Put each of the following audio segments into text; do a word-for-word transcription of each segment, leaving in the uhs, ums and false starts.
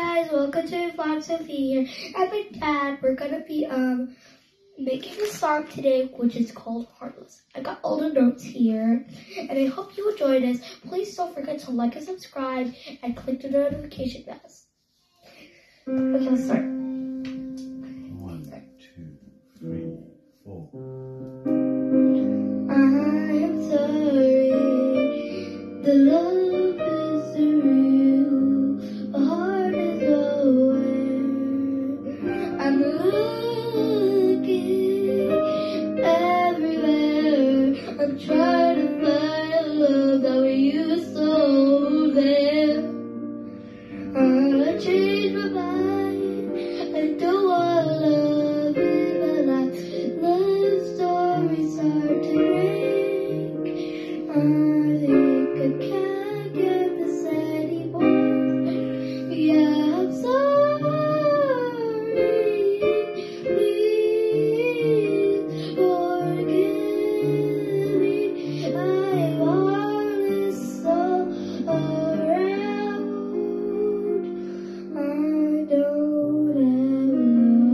guys, welcome to Vlog Sofia here. And my dad, we're gonna be um making a song today, which is called Heartless. I got all the notes here, and I hope you enjoy this. Please don't forget to like and subscribe, and click the notification bell. Okay, let's start. One, two, three, four. I'm sorry, the love is surreal, the heart is nowhere. I'm looking everywhere, I'm trying to find a love that we used to hold there. I changed my mind, I don't want to love in my life. Love stories hard to break. I think I can't get this anymore. Yeah, I'm sorry. Please forgive me. I'm heartless all around. I don't have love.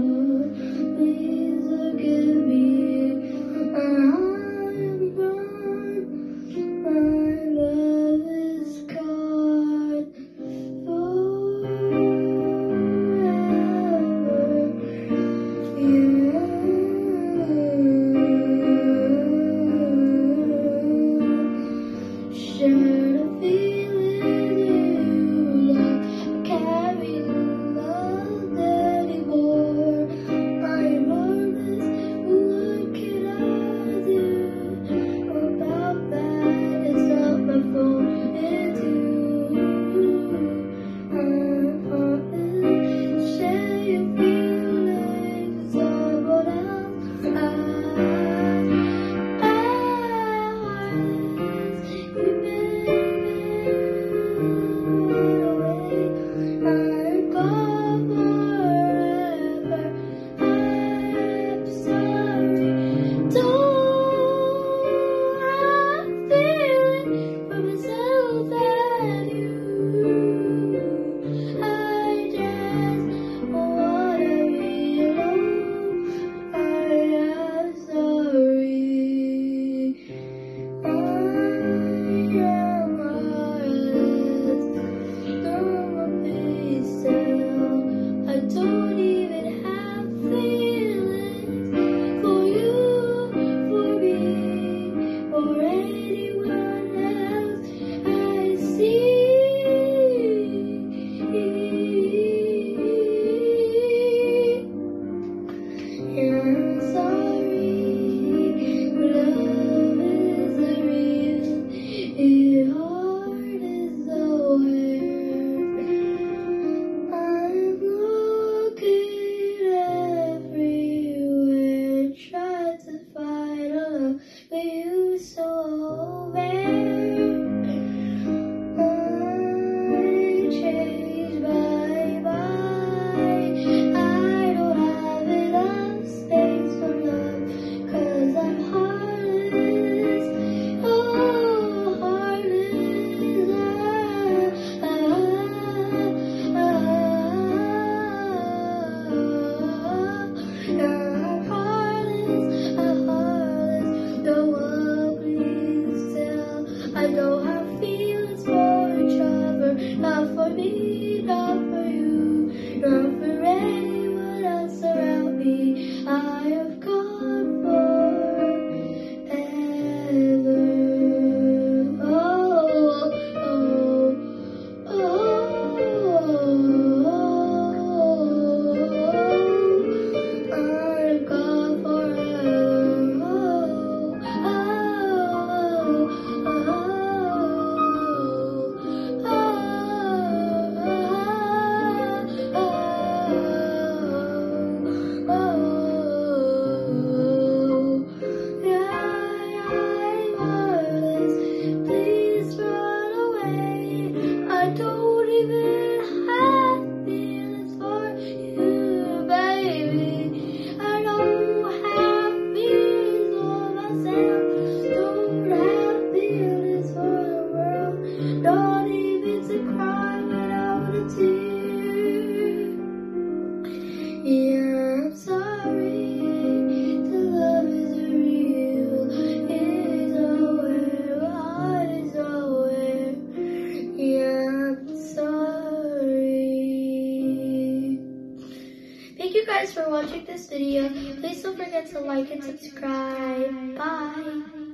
Thank you guys for watching this video. Please don't forget to like and subscribe. Bye.